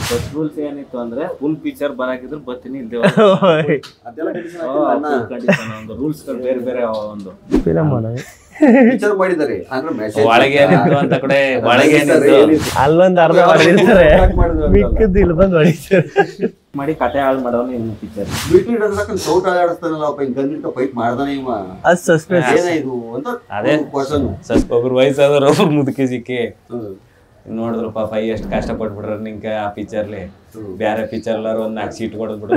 First rules ಏನಿತ್ತು ಅಂದ್ರೆ full picture ಬರಾಕಿದ್ರು ಬರ್ತೀನಿ ಇಲ್ದೇ ಒಂದು ರೂಲ್ಸ್ ಗಳು ಬೇರೆ ಬೇರೆ ಒಂದು ಫಿಲಮ್ ಮಾಡೋದು ಪಿಕ್ಚರ್ ಮಾಡಿದ್ದಾರೆ ಅಂದ್ರೆ ಮೆಸೇಜ್ ಒಳಗೆ ಏನಿತ್ತು ಅಂತ ಕಡೆ ಒಳಗೆ ಏನಿತ್ತು ಅಲ್ಲೊಂದು ಅರ್ಧ ಹೊಡೆದಿರ್ತಾರೆ ಮಿಕ್ಕದ್ದು ಇಲ್ಲಿ ಬಂದು ಹೊಡಿತಾರೆ ಮಾಡಿ ಕತೆ ಹಾಳು ಮಾಡೋನು ಇನ್ನು ಪಿಕ್ಚರ್ ಮಿಲಿಟರಿ ಡಾಕ್ಟರ್ ಸೌಟ್ ಆಡಾಡಿಸ್ತಾನಲ್ಲ ಅಪ್ಪ ಹಿಂಗ್ ಗಂದಿಟ್ಟ ಫೈಟ್ ಮಾಡ್ದಾನೆ ಇವ ಅದು ಸಸ್ಪೆನ್ಸ್ ಏನ ಇದು ಅಂತ ಅದೇ ಕ್ವಶನ್ ಒಬ್ರು ವಯಸ್ಸಾದವ್ರು ಒಬ್ರು ಮುದುಕಿ ಸಿಕ್ಕಿ ನೋಡಿದ್ರು ಪಾಪ ಎಷ್ಟು ಕಷ್ಟ ಪಟ್ಬಿಟ್ರ ನಿಂಕ ಆ ಪಿಕ್ಚರ್ಲಿ ಬೇರೆ ಪಿಕ್ಚರ್ ಎಲ್ಲಾರು ಒಂದ್ 4 ಸೀಟ್ ಕೊಡದ್ಬಿಟ್ಟು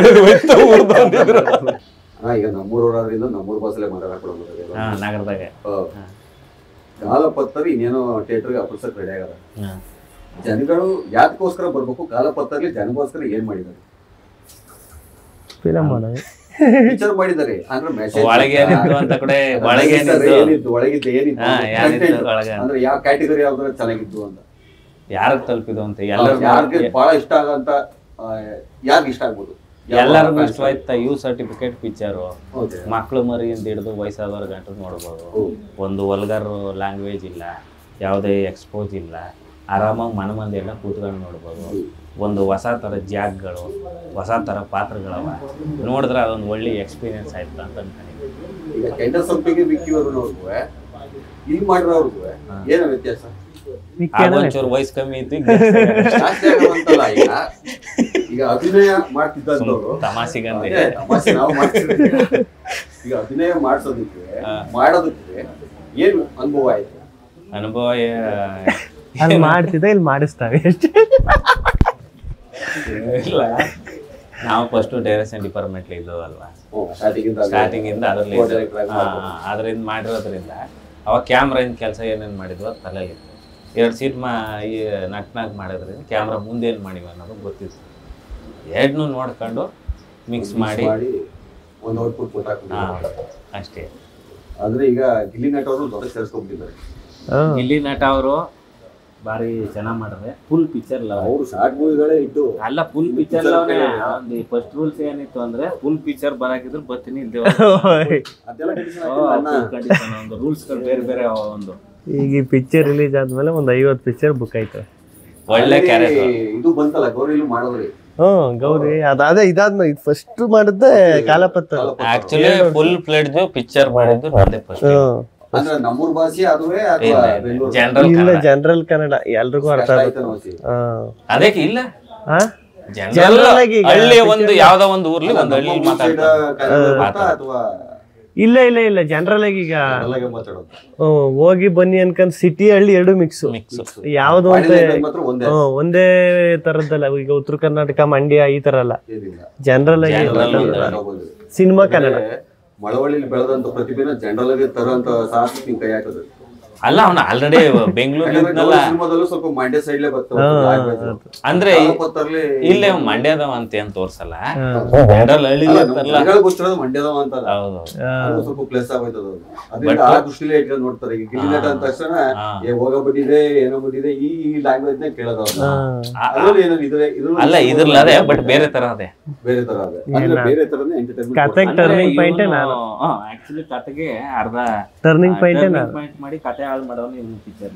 ಈಗ ನಮ್ಮೂರವರಾದ್ರಿಂದ ನಮ್ಮೂರ್ ಬಸ್ಸಲ್ಲೇ ಮಾತಾಡೋದು ನಗರದಾಗ ಕಾಲಪತ್ತರಿ ಇನ್ನೇನೋ ಥಿಯೇಟರ್ಗೆ ಅಪ್ರಸಕ್ ರೆಡಿ ಆಗದ ಜನಗಳು ಯಾದಕ್ಕೋಸ್ಕರ ಬರ್ಬೇಕು ಕಾಲಪತ್ತರ್ಲಿ ಜನಗೋಸ್ಕರ ಏನ್ ಮಾಡಿದ್ದಾರೆ ಫಿಲಮ್ ಮಾಡೋದು ಪಿಕ್ಚರ್ ಮಾಡಿದ್ದಾರೆ ಅಂದ್ರೆ ಮೆಸೇಜ್ ಒಳಗೆ ಏನಿತ್ತು ಅಂತ ಕಡೆ ಒಳಗೆ ಏನಿತ್ತು ಒಳಗಿದ್ದು ಏನಿತ್ತು ಅಂದ್ರೆ ಯಾವ ಕ್ಯಾಟಗರಿ ಯಾವ್ದಾರ ಚೆನ್ನಾಗಿದ್ದು ಅಂತ ಯಾರಿಗೆ ತಲುಪಿದು ಅಂತ ಎಲ್ಲರೂ ಯಾರಿಗೆ ಬಹಳ ಇಷ್ಟ ಆಗಂತ ಯಾರಿಗೆ ಇಷ್ಟ ಆಗ್ಬೋದು ಎಲ್ಲರಿಗೂ ಇಷ್ಟವಾಯ್ತ ಯು ಸರ್ಟಿಫಿಕೇಟ್ ಪಿಕ್ಚರು ಮಕ್ಳು ಮರಿಯಿಂದ ಹಿಡಿದು ವಯಸ್ಸಾದವ್ರ ಗಂಟು ನೋಡ್ಬೋದು ಒಂದು ವಲ್ಗರ್ ಲ್ಯಾಂಗ್ವೇಜ್ ಇಲ್ಲ ಯಾವುದೇ ಎಕ್ಸ್ಪೋಸ್ ಇಲ್ಲ ಆರಾಮಾಗಿ ಮನಮಂದಿ ಎಲ್ಲ ಕೂತ್ಕೊಂಡು ನೋಡ್ಬೋದು ಒಂದು ಹೊಸ ಥರ ಜಾಗ್ಗಳು ಹೊಸ ಥರ ಪಾತ್ರಗಳವ ನೋಡಿದ್ರೆ ಅದೊಂದು ಒಳ್ಳೆ ಎಕ್ಸ್ಪೀರಿಯನ್ಸ್ ಆಯ್ತು ಅಂತ ಅನ್ಕೊಂಡಿದ್ದೀನಿ ಈಗ ಕೆಂಡ ಸಂಪಿಗೆ ವಿಕ್ಕಿಯವರು ನೋಡ್ಕೋ ಇಲ್ಲಿ ಮಾಡಿರೋರ್ಗು ಏನೋ ವ್ಯತ್ಯಾಸ ಒಂಚೂರು ವಯಸ್ಸು ಕಮ್ಮಿ ಇತ್ತು ಅಂತಲ್ಲ ಈಗ ಅಭಿನಯ ಮಾಡ್ತಿದ್ದವರು ತಮಾಷೆಗಂದ್ರೆ ತಮಾಷೆ ನಾವು ಮಾಡ್ತಿದ್ದೀವಿ ಈಗ ಅಭಿನಯ ಮಾಡೋದಕ್ಕೆ ಏನು ಅನುಭವ ಆಯ್ತು ಅನುಭವ ಅಲ್ಲಿ ಮಾಡ್ತಿದ್ದ ಇಲ್ಲಿ ಮಾಡಿಸ್ತಾವೆ ಅಷ್ಟೇ ಇಲ್ಲ ನಾವು ಫಸ್ಟ್ ಡೈರೆಕ್ಷನ್ ಡಿಪಾರ್ಟ್ಮೆಂಟ್ ಇದ್ದವಲ್ವಾ ಸ್ಟಾರ್ಟಿಂಗ್ ಇಂದ ಅದರಿಂದ ಮಾಡಿರೋದ್ರಿಂದ ಅವಾಗ ಕ್ಯಾಮ್ರಾಯಿಂದ ಕೆಲಸ ಏನೇನು ಮಾಡಿದ್ವು ಅದು ತಲೆಯಲ್ಲಿತ್ತು 2 ಸೀಟ್ ಈ ನಕ್ ಮಾಡೋದ್ರಿಂದ ಕ್ಯಾಮ್ರಾ ಮುಂದೆ ಏನು ಮಾಡಿವಿ ಅನ್ನೋದು ಗೊತ್ತಿತ್ತು ಎರಡನ್ನೂ ನೋಡ್ಕೊಂಡು ಮಿಕ್ಸ್ ಮಾಡಿ ಒಂದು ಔಟ್ಪುಟ್ ಅಷ್ಟೇ. ಅಂದ್ರೆ ಈಗ ಗಿಲ್ಲಿ ನಟ ಅವರು ದೊಡ್ಡ ಸೇರಿಸ್ಕೊಂಡ್ಬಿಟ್ಟಿದ್ದಾರೆ. ಗಿಲ್ಲಿ ನಟ ಅವರು ಬಾರಿ ಚೆನ್ನಾಗಿ ಮಾಡಿದ್ರೆ ಫುಲ್ ಪಿಕ್ಚರ್ ಅವರು ಶಾರ್ಟ್ ಮೂವಿಗಳೇ ಇಟ್ಟು ಅಲ್ಲ ಫುಲ್ ಪಿಕ್ಚರ್ ಒಂದು ಫಸ್ಟ್ ರೂಲ್ಸ್ ಏನಿತ್ತು ಅಂದ್ರೆ ಫುಲ್ ಪಿಕ್ಚರ್ ಬರಾಕಿದ್ರು ಬರ್ತೀನಿ ಇಲ್ದೇ ಒಂದು ರೂಲ್ಸ್ ಗಳು ಬೇರೆ ಬೇರೆ ಒಂದು ಈಗ ಈ ಪಿಕ್ಚರ್ ರಿಲೀಸ್ ಆದ್ಮೇಲೆ ಒಂದು 50 ಪಿಕ್ಚರ್ ಬುಕ್ ಆಯ್ತು. ಒಳ್ಳೆ ಕ್ಯಾರೆಕ್ಟರ್ ಇದು ಬಂತಲ್ಲ ಗೌರಿಲು ಮಾಡಿದ್ರಿ. ಗೌರಿ ಅದೇ ಇದಾದ್ಮೇಲೆ ಇದು ಫಸ್ಟ್ ಮಾಡಿದ್ದೆ ಕಾಲಪತ್ರ. ಆಕ್ಚುಲಿ ಫುಲ್ ಫ್ಲೆಡ್ಜ್ ಪಿಕ್ಚರ್ ಮಾಡಿದ್ದು ಅದೇ ಫಸ್ಟ್. ಅಂದ್ರೆ ನಮ್ಮೂರ್ ಭಾಷೆ ಅದುವೇ ಅಥವಾ ಬೆಂಗಳೂರು ಇಲ್ಲ ಜನರಲ್ ಕನ್ನಡ ಎಲ್ರಿಗೂ ಅರ್ಥ ಆಗುತ್ತೆ. ಅದಕ್ಕೆ ಇಲ್ಲ ಜನರಲ್ ಆಗಿ ಹಳ್ಳಿ ಒಂದು ಯಾವ್ದೋ ಒಂದು ಊರ್ಲಿ ಒಂದು ಹಳ್ಳಿ ಮಾತಾಡ್ತಾರೆ ಅಥವಾ ಇಲ್ಲ ಇಲ್ಲ ಇಲ್ಲ ಜನರಲ್ ಆಗಿ ಈಗ ಹೋಗಿ ಬನ್ನಿ ಅನ್ಕೊಂಡ್ ಸಿಟಿ ಹಳ್ಳಿ ಎರಡು ಮಿಕ್ಸ್ ಯಾವ್ದು ಅಂತ ಒಂದೇ ತರದ್ದಲ್ಲ. ಈಗ ಉತ್ತರ ಕರ್ನಾಟಕ ಮಂಡ್ಯ ಈ ತರ ಅಲ್ಲ, ಜನರಲ್ ಆಗಿ ಸಿನಿಮಾ ಕನ್ನಡ ಮಳವಳ್ಳಿ ಬೆಳೆದಂತ ಪ್ರತಿಭೆನ ಜನರಲ್ ಆಗಿ ತರುವಂತ ಸಾಹಸ ನಿಮ್ ಕೈ ಹಾಕೋದು ಅಲ್ಲ. ಅವನು ಆಲ್ರೆಡಿ ಬೆಂಗಳೂರು ಸ್ವಲ್ಪ ಮಂಡ್ಯ ಸೈಡ್ಲೇ ಬರ್ತಾವ ಅಂದ್ರೆ ಇಲ್ಲೇ ಮಂಡ್ಯದವ ಅಂತ ಏನ್ ತೋರ್ಸಲ್ಲ, ಗೊತ್ತಿರೋದು ಮಂಡ್ಯದವ ಅಂತ ಸ್ವಲ್ಪ ಪ್ಲೇಸ್ ಆಗೋಯ್ತದ. ಅದ್ರಿಂದ ಆ ದೃಷ್ಟಿಲೇ ಇಟ್ಕೊಂಡು ನೋಡ್ತಾರೆ. ಈಗ ಗಿಲ್ಲಿ ನಟ ಅಂದ ತಕ್ಷಣ ಹೋಗ ಬಂದಿದೆ ಏನೋ ಬಂದಿದೆ ಈ ಲ್ಯಾಂಗ್ವೇಜ್ ನೇ ಕೇಳೋದು. ಅಲ್ಲ ಇದ್ರಲ್ಲ ಅದೇ ಬಟ್ ಬೇರೆ ತರ ಅದೇ ಬೇರೆ ತರ ಅದೇ ಬೇರೆ ತರನೇ ಎಂಟರ್ಟೈನ್ಮೆಂಟ್. ಆಕ್ಚುಲಿ ಕತೆಗೆ ಅರ್ಧ ಟರ್ನಿಂಗ್ ಪಾಯಿಂಟ್ ಮಾಡಿ ಕತೆ ಹಾಳು ಮಾಡೋನು ಇವ್ನು ಪಿಕ್ಚರ್.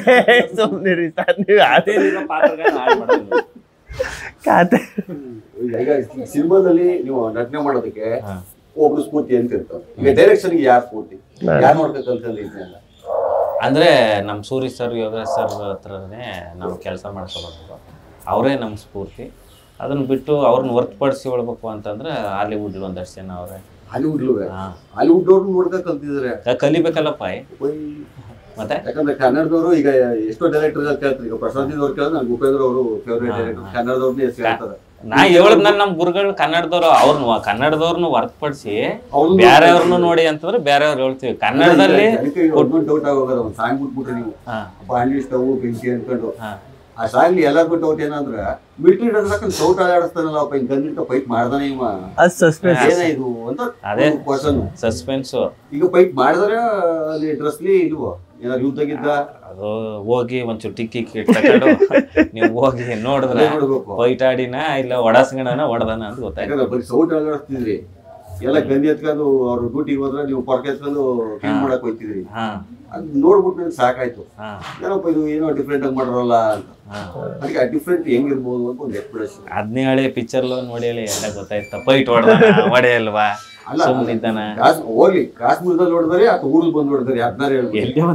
ಈಗ ಸಿನಿಮಾದಲ್ಲಿ ನೀವು ನಟನೆ ಮಾಡೋದಕ್ಕೆ ಒಬ್ರು ಸ್ಫೂರ್ತಿ ಅಂತ ಇರ್ತಾವ. ಈಗ ಡೈರೆಕ್ಷನ್ ಯಾರು ಸ್ಫೂರ್ತಿ, ಯಾರು ನೋಡ್ಬೇಕಂತ ಅಂದ್ರೆ ನಮ್ ಸೂರಿ ಸರ್ ಯೋಗೇಶ್ ಸರ್ ಹತ್ರನೇ ನಾವು ಕೆಲಸ ಮಾಡ್ಕೊಬೇಕು. ಅವರೇ ನಮ್ ಸ್ಫೂರ್ತಿ. ಅದನ್ನ ಬಿಟ್ಟು ಅವ್ರನ್ನ ಹೊರತುಪಡಿಸಿ ಹೇಳ್ಬೇಕು ಅಂತಂದ್ರೆ ಹಾಲಿವುಡ್ ಒಂದಷ್ಟು ಜನ ಅವ್ರೆ. ಹಾಲಿವುಡ್ ಅವ್ರು ನೋಡ್ಕ ಕಲ್ತಿದ್ರೆ ಕಲಿಬೇಕಲ್ಲಪ್ಪ ಮತ್ತೆ. ಯಾಕಂದ್ರೆ ಕನ್ನಡದವರು ಈಗ ಎಷ್ಟೋ ಡೈರೆಕ್ಟರ್ ಕೇಳ್ತಾರೆ. ಈಗ ಪ್ರಶಾಂತ್ ಅವ್ರು ಕೇಳಿದ್ರೆ ನಂಗೆ ಉಪೇಂದ್ರ ಅವರು ಫೇವ್ರೇಟ್ ಡೈರೆಕ್ಟರ್. ಕನ್ನಡದವ್ರನ್ನೇ ಹೇಳ್ತಾರೆ. ನಾ ಹೇಳದ್ ನಮ್ ಗುರುಗಳು ಕನ್ನಡದವ್ರು ಕನ್ನಡದವ್ರನ್ನ ಹೊರತುಪಡಿಸಿ ಬೇರೆಯವ್ರನ್ನು ನೋಡಿ ಅಂತಂದ್ರೆ ಬೇರೆಯವ್ರು ಹೇಳ್ತೀವಿ. ಕನ್ನಡದಲ್ಲಿ ಡೌಟ್ ಆಗೋದು ಒಂದು ಸಾಂಗ್ ಬಿಟ್ಬಿಟ್ರೆ ನೀವು ಬಾಂಡ್ಲಿ ಸ್ಟವ್ ಬೆಂಕಿ ಅನ್ಕೊಂಡು ಆ ಸಾಂಗ್ಲಿ ಎಲ್ಲರಿಗೂ ಡೌಟ್ ಏನಂದ್ರೆ ಮಿಲಿಟರಿ ಡಾಕ್ಟರ್ ಸೌಟ್ ಆಡಾಡಿಸ್ತಾನಲ್ಲ ಅಪ್ಪ ಹಿಂಗ್ ಗಂದಿಟ್ಟ ಫೈಟ್ ಮಾಡ್ದಾನೆ ಇವ. ಏನಾಯ್ತು ಅಂತ ಅದೇ ಕ್ವಶನ್ ಸಸ್ಪೆನ್ಸ್. ಈಗ ಫೈಟ್ ಮಾಡಿದ್ರೆ ಅಲ್ಲಿ ಡ್ರೆಸ್ಲಿ ಇಲ್ವೋ ಏನಾದ್ರು ಯುದ್ಧಗಿದ್ದ ಅದು ಹೋಗಿ ಒಂಚೂರು ಟಿಕ್ಕಿ ತಗೊಂಡು ನೀವು ಹೋಗಿ ನೋಡಿದ್ರೆ ಫೈಟ್ ಆಡಿನ ಇಲ್ಲ ಒಡಸ್ಗಣನ ಹೊಡೆದಾನ ಅಂತ ಗೊತ್ತಾಯ್ತು. ಬರೀ ಸೌಟ್ ಆಡಾಡಿಸ್ತಿದ್ರಿ ಎಲ್ಲ ಗಂಜಿ ಎತ್ಕೊಂಡು ಅವ್ರು ಡ್ಯೂಟಿಗೆ ಹೋದ್ರೆ ನೀವು ಪೊರ್ಕ ಎತ್ಕೊಂಡು ಕ್ಲೀನ್ ಮಾಡಕ್ ಹೋಗ್ತಿದ್ರಿ. ಹಾ ಅದು ನೋಡ್ಬಿಟ್ಟು ನನಗೆ ಸಾಕಾಯ್ತು, ಹಾ ಏನಪ್ಪ ಇದು ಏನೋ ಡಿಫ್ರೆಂಟ್ ಆಗಿ ಮಾಡೋರಲ್ಲ ಅಂತ. ಅದಕ್ಕೆ ಆ ಡಿಫ್ರೆಂಟ್ ಹೆಂಗಿರ್ಬೋದು ಅಂತ ಒಂದು ಎಕ್ಸ್ಪ್ರೆಷನ್. ಅದನ್ನೇ ಹಳೆ ಪಿಕ್ಚರ್ ನೋಡಿ ಹೇಳಿ ಎಲ್ಲ ಗೊತ್ತಾಯ್ತ. ಫೈಟ್ ಹೊಡೆ ಅಲ್ವಾ ಅಲ್ಲ ಸುಮ್ಮನಿದ್ದಾನ ಹೋಗ್ಲಿ ಕಾಶ್ಮೀರದಲ್ಲಿ ನೋಡಿದ್ರೆ ಅಥವಾ ಊರಿಗೆ ಬಂದು ನೋಡಿದ್ರೆ ಯಾರನ್ನಾರು ಹೇಳ್ಬೋದು.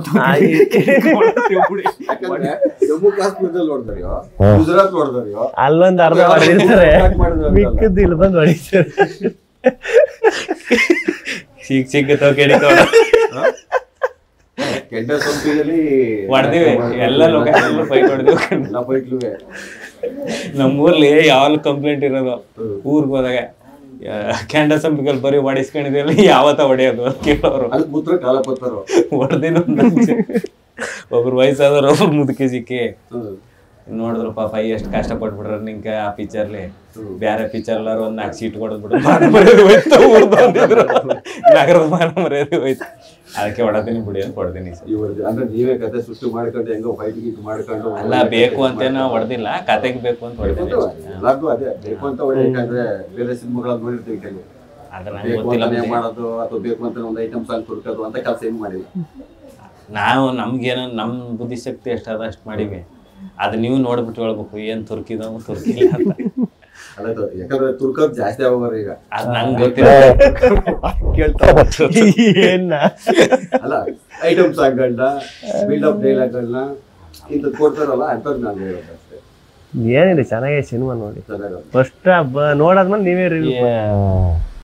ಯಾಕಂದ್ರೆ ಜಮ್ಮು ಕಾಶ್ಮೀರದಲ್ಲಿ ನೋಡಿದ್ರಿಯೋ ಗುಜರಾತ್ ನೋಡಿದ್ರಿಯೋ ಅಲ್ಲೊಂದ್ ಅರ್ಧ ಹೊಡಿತಾರೆ, ಮಿಕ್ಕದ್ದು ಇಲ್ಲಿ ಬಂದು ಹೊಡಿತಾರೆ. ಸಿಕ್ಕ ಕೆಡಿಕೋಣ ಕೆಂಡ ಸೊಂಪಿನಲ್ಲಿ ಹೊಡೆದಿವಿ ಎಲ್ಲ ಲೊಕೇಶನ್ ಫೈಟ್ ಹೊಡೆದಿವಿ. ಎಲ್ಲ ಫೈಟ್ಲುವೆ ನಮ್ಮೂರ್ಲಿ ಯಾವಾಗ ಕಂಪ್ಲೇಂಟ್ ಇರೋದು ಊರ್ಗ್ ಹೋದಾಗ ಕ್ಯಾಂಡ ಸಂಪಿಕಲ್ ಬರೀ ಹೊಡಿಸ್ಕೊಂಡಿದ್ರಲ್ಲಿ ಯಾವತ್ತ ಹೊಡೆಯೋದು ಅಂತ ಕೇಳೋರು. ಅದಕ್ಕೆ ಮುತ್ರ ಕಾಲ ಪತ್ತರು ಹೊಡೆದಿನ ಒಬ್ರು ವಯಸ್ಸಾದವ್ರು ಒಬ್ರು ಮುದುಕಿ ಸಿಕ್ಕಿ ನೋಡಿದ್ರು ಪಾಪ ಎಷ್ಟು ಕಷ್ಟ ಪಟ್ಬಿಟ್ರ ನಿಂಕ ಆ ಪಿಕ್ಚರ್ಲಿ. ಬೇರೆ ಪಿಕ್ಚರ್ ಎಲ್ಲಾರು ಒಂದ್ 4 ಸೀಟ್ ಕೊಡದ್ಬಿಟ್ಟು ಹೋಯ್ತು ನಗರದ ಮಾನ ಮರ್ಯಾದೆ ಹೋಯ್ತು. ಅದಕ್ಕೆ ಹೊಡತೀನಿ ಬಿಡಿ ಅಂತ ಹೊಡೆದಿನಿ. ಅಂದ್ರೆ ನೀವೇ ಕತೆ ಸೃಷ್ಟಿ ಮಾಡ್ಕೊಂಡು ಹೆಂಗೋ ಫೈಟ್ ಗೀಟ್ ಮಾಡ್ಕೊಂಡು ಅಲ್ಲ ಬೇಕು ಅಂತೇನೋ ಹೊಡೆದಿಲ್ಲ, ಕತೆಗೆ ಬೇಕು ಅಂತ ಹೊಡೆದಿನಿ. ಎಲ್ಲಾರ್ದು ಅದೇ ಬೇಕು ಅಂತ ಹೊಡೆಯಕಂದ್ರೆ ಬೇರೆ ಸಿನಿಮಾಗಳನ್ನ ನೋಡಿರ್ತೀವಿ ಕೆಲವು. ಅದ್ರ ಬೇಕು ಅಂತಾನೆ ಮಾಡೋದು ಅಥವಾ ಬೇಕು ಅಂತ ಒಂದು ಐಟಮ್ ಸಾಂಗ್ ತುರ್ಕೋದು ಅಂತ ಕೆಲಸ ಏನು ಮಾಡಿಲ್ಲ ನಾವು. ನಮ್ಗೇನೋ ನಮ್ ಬುದ್ಧಿಶಕ್ತಿ ಎಷ್ಟಾದ ಅಷ್ಟು ಮಾಡಿವಿ. ಅದು ನೀವು ನೋಡ್ಬಿಟ್ಟು ಹೇಳ್ಬೇಕು ಏನ್ ತುರ್ಕಿದವು ತುರ್ಕಿಲ್ಲ ಅಂತ. ಅಲ್ಲ ಯಾಕಂದ್ರೆ ತುರ್ಕೋದ್ ಜಾಸ್ತಿ ಆಗೋರು ಈಗ. ಅದ್ ನಂಗೆ ಗೊತ್ತಿಲ್ಲ. ಅಲ್ಲ ಐಟಮ್ ಸಾಂಗ್ಗಳನ್ನ ಬಿಲ್ಡಪ್ ಡೈಲಾಗ್ಗಳನ್ನ ಇಂತ ಕೊಡ್ತಾರಲ್ಲ ಅಂಥದ್ದು ನಾನು ಹೇಳೋದು ಅಷ್ಟೇ. ಏನಿದೆ ಚೆನ್ನಾಗಿದೆ ಸಿನಿಮಾ ನೋಡಿ. ಚೆನ್ನಾಗಿ ಫಸ್ಟ್ ನೋಡಾದ್ಮೇಲೆ ನೀವೇ ರಿವ್ಯೂ